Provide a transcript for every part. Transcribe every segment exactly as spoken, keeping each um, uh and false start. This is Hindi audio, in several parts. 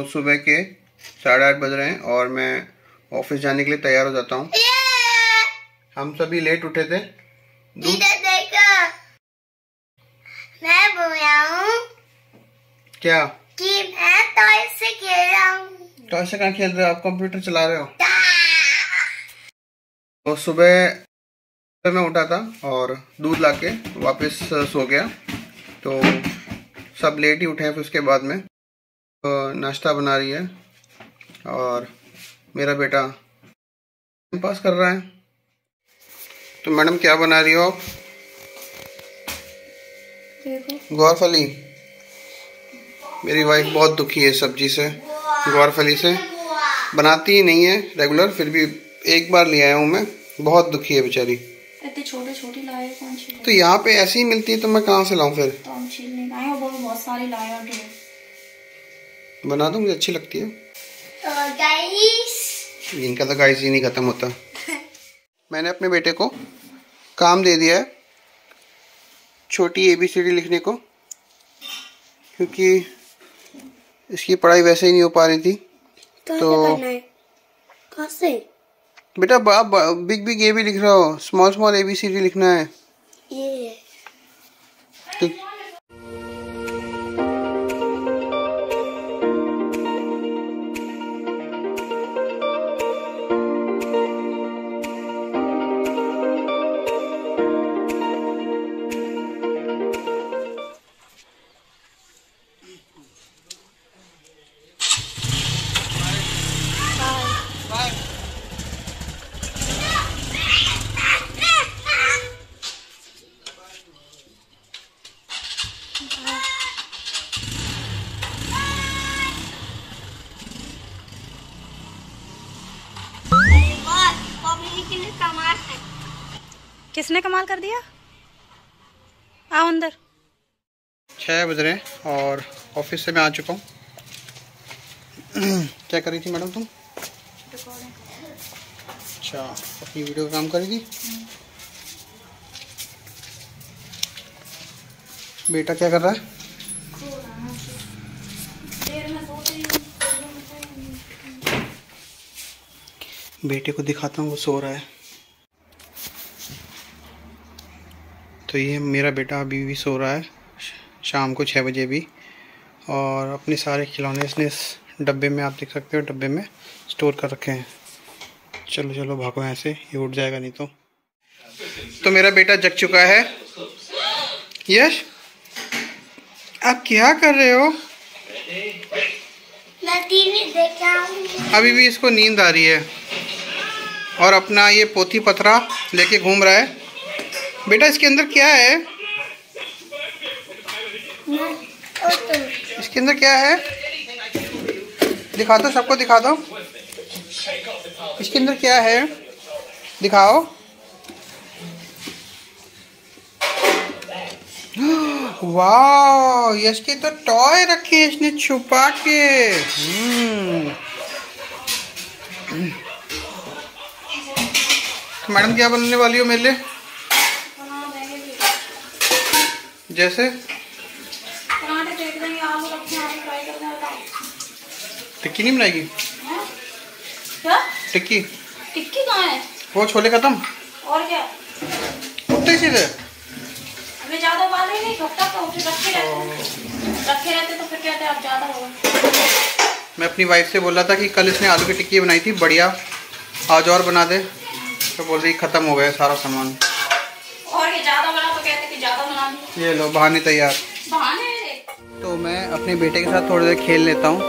सुबह के साढ़े आठ बज रहे हैं और मैं ऑफिस जाने के लिए तैयार हो जाता हूँ। हम सभी लेट उठे थे। मैं बोला हूँ क्या कि मैं टॉय से खेल रहा हूँ। टॉय से कहाँ खेल रहे हो आप? कंप्यूटर चला रहे हो। तो सुबह मैं उठा था और दूध लाके वापस सो गया। तो सब लेट ही उठे हैं। फिर उसके बाद में तो नाश्ता बना रही है और मेरा बेटा टाइम पास कर रहा है। तो मैडम क्या बना रही हो आप? ग्वारफली। मेरी वाइफ बहुत दुखी है सब्जी से, ग्वारफली से। बनाती ही नहीं है रेगुलर, फिर भी एक बार ले आया हूँ मैं। बहुत दुखी है बेचारी। इतने छोटे छोटे लाए कौन छीले? तो यहाँ पे ऐसी ही मिलती है तो मैं कहाँ से लाऊं फिर? तो हम छीलने आए और बहुत सारी लाए और बना दो, मुझे अच्छी लगती है। तो गाइस इनका तो गाइस ही नहीं खत्म होता। मैंने अपने बेटे को काम दे दिया है छोटी एबीसीडी लिखने को, क्योंकि इसकी पढ़ाई वैसे ही नहीं हो पा रही थी। तो, तो कहाँ से बेटा आप बिग बिग ए भी लिख रहा हो, स्मॉल स्मॉल एबीसीडी लिखना है। ये तो किसने कमाल कर दिया? आओ अंदर। छः बज रहे हैं और ऑफिस से मैं आ चुका हूँ। क्या कर रही थी मैडम तुम? अच्छा, अपनी वीडियो का काम कर रही थी। बेटा क्या कर रहा है? बेटे को दिखाता हूँ, वो सो रहा है। तो ये मेरा बेटा अभी भी सो रहा है, शाम को छः बजे भी। और अपने सारे खिलौने इसने इस डब्बे में, आप देख सकते हो, डब्बे में स्टोर कर रखे हैं। चलो चलो भागो यहाँ से, ये उठ जाएगा नहीं तो। तो मेरा बेटा जग चुका है। यश, आप क्या कर रहे हो? मैं टीवी देख रहा हूँ। अभी भी इसको नींद आ रही है और अपना ये पोथी पथरा लेके घूम रहा है। बेटा इसके अंदर क्या है? इसके अंदर क्या है? दिखा दो, सबको दिखा दो। इसके अंदर क्या है? दिखाओ। वाह, यश के तो टॉय रखे हैं इसने छुपा के। हम्म। तो मैडम क्या बनने वाली हो मेरे लिए? जैसे टिक्की नहीं बनाएगी? क्या टिक्की? टिक्की कहाँ है? वो छोले खत्म और क्या उठते सीधे? हमें ज्यादा बाल ही नहीं, घट्टा तो रखे रहते रखे रहते तो फिर कहते आप ज्यादा होगा। मैं अपनी वाइफ से बोल रहा था कि कल इसने आलू की टिक्की बनाई थी बढ़िया, आज और बना दे। तो बोल रही खत्म हो गया सारा सामान। और ये ज्यादा बना तो कहते कि ज्यादा बना दी। ये लो बहाने तैयार। बहाने। तो मैं अपने बेटे के साथ थोड़ी देर खेल लेता हूँ।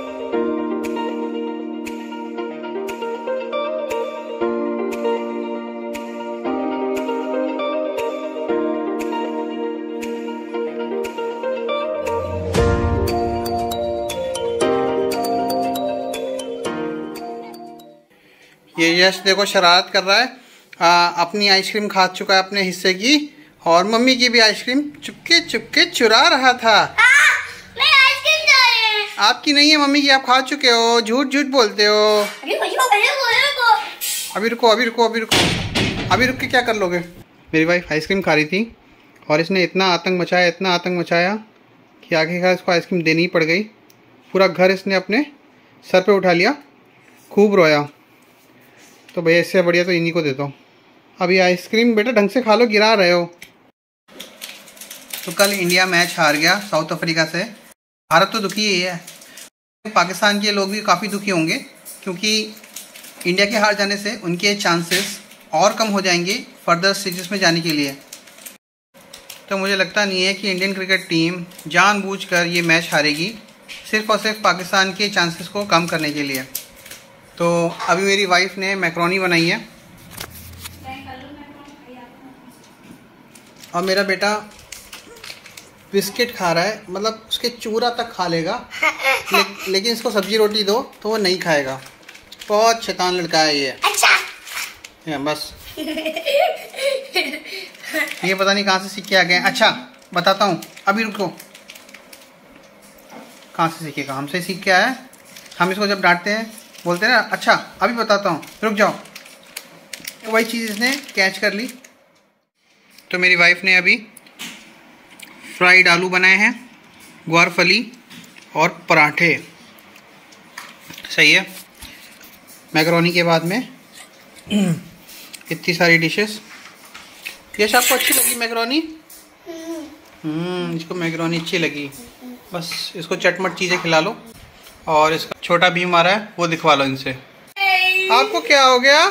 ये यश देखो शरारत कर रहा है। आ, अपनी आइसक्रीम खा चुका है अपने हिस्से की, और मम्मी की भी आइसक्रीम चुपके चुपके चुरा रहा था। आ, मैं आइसक्रीम खा रही हूं। आपकी नहीं है मम्मी की, आप खा चुके हो। झूठ झूठ बोलते हो। अभी रुको, अभी रुको अभी रुको अभी रुको अभी रुक के क्या कर लोगे? मेरी वाइफ आइसक्रीम खा रही थी और इसने इतना आतंक मचाया इतना आतंक मचाया कि आखिरकार इसको आइसक्रीम देनी ही पड़ गई। पूरा घर इसने अपने सर पे उठा लिया, खूब रोया। तो भैया इससे बढ़िया तो इन्हीं को देता हूँ। अभी आइसक्रीम बेटा ढंग से खा लो, गिरा रहे हो। तो कल इंडिया मैच हार गया साउथ अफ्रीका से। भारत तो दुखी ही है, पाकिस्तान के लोग भी काफ़ी दुखी होंगे, क्योंकि इंडिया के हार जाने से उनके चांसेस और कम हो जाएंगे फर्दर स्टेजेस में जाने के लिए। तो मुझे लगता नहीं है कि इंडियन क्रिकेट टीम जानबूझकर ये मैच हारेगी, सिर्फ और सिर्फ पाकिस्तान के चांसेस को कम करने के लिए। तो अभी मेरी वाइफ ने मैक्रोनी बनाई है और मेरा बेटा बिस्किट खा रहा है, मतलब उसके चूरा तक खा लेगा, ले, लेकिन इसको सब्जी रोटी दो तो वो नहीं खाएगा। बहुत शैतान लड़का है ये। अच्छा बस ये पता नहीं कहाँ से सीख के आ गए। अच्छा बताता हूँ, अभी रुको। कहाँ से सीखेगा? हमसे सीख के आया है। हम इसको जब डांटते हैं बोलते हैं ना, अच्छा अभी बताता हूँ, रुक जाओ। वही चीज़ इसने कैच कर ली। तो मेरी वाइफ ने अभी फ्राइड आलू बनाए हैं, ग्वार फली और पराठे। सही है। मैकरोनी के बाद में इतनी सारी डिशेस। यश आपको अच्छी लगी मैकरोनी? हम्म इसको मैकरोनी अच्छी लगी। बस इसको चटमट चीज़ें खिला लो। और इसका छोटा भीम आ रहा है, वो दिखवा लो इनसे। आपको क्या हो गया?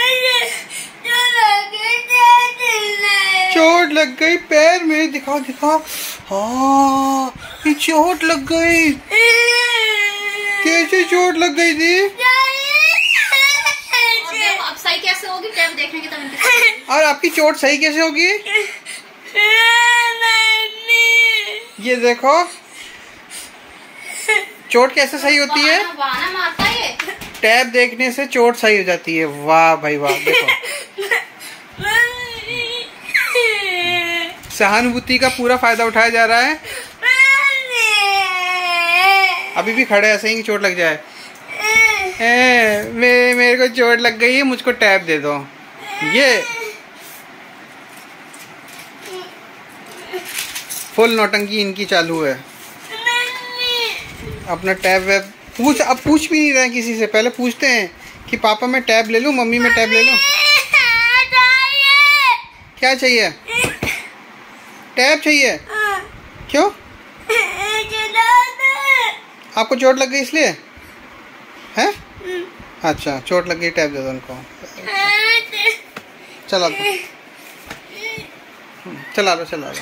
चोट लग गई पैर में। दिखाओ दिखाओ। हाँ ये चोट लग गई। कैसे चोट लग गई थी? अब सही कैसे होगी? टेप देखने की तो। और आपकी चोट सही कैसे होगी? ये देखो चोट कैसे सही होती है? वाना मारता है। टैब देखने से चोट सही हो जाती है। वाह भाई वाह। देखो सहानुभूति का पूरा फायदा उठाया जा रहा है। अभी भी खड़े ऐसे ही चोट लग जाए। ए, मे, मेरे को चोट लग गई है, मुझको टैब दे दो। ये फुल नौटंकी इनकी चालू है। अपना टैब वैब पूछ अब पूछ भी नहीं रहे किसी से। पहले पूछते हैं कि पापा मैं टैब ले लूं, मम्मी मैं टैब ले लूं। क्या चाहिए? टैब चाहिए? क्यों? आपको चोट लग गई इसलिए है? अच्छा चोट लग गई, टैब दे दो उनको। चला दो चला दो चला दो।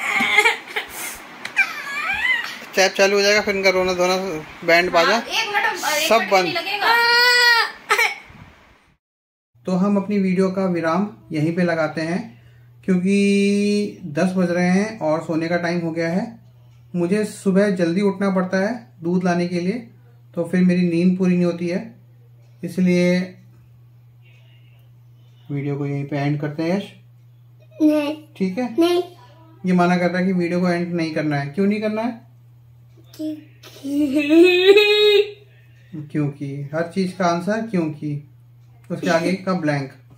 टैब चालू हो जाएगा, फिर इनका रोना धोना, बैंड बाजा सब बंद। तो हम अपनी वीडियो का विराम यहीं पे लगाते हैं, क्योंकि दस बज रहे हैं और सोने का टाइम हो गया है। मुझे सुबह जल्दी उठना पड़ता है दूध लाने के लिए, तो फिर मेरी नींद पूरी नहीं होती है। इसलिए वीडियो को यहीं पे एंड करते हैं। यश नहीं ठीक है? नहीं। ये माना करता है कि वीडियो को एंड नहीं करना है। क्यों नहीं करना है? क्योंकि हर चीज का आंसर क्योंकि, उसके आगे का ब्लैंक।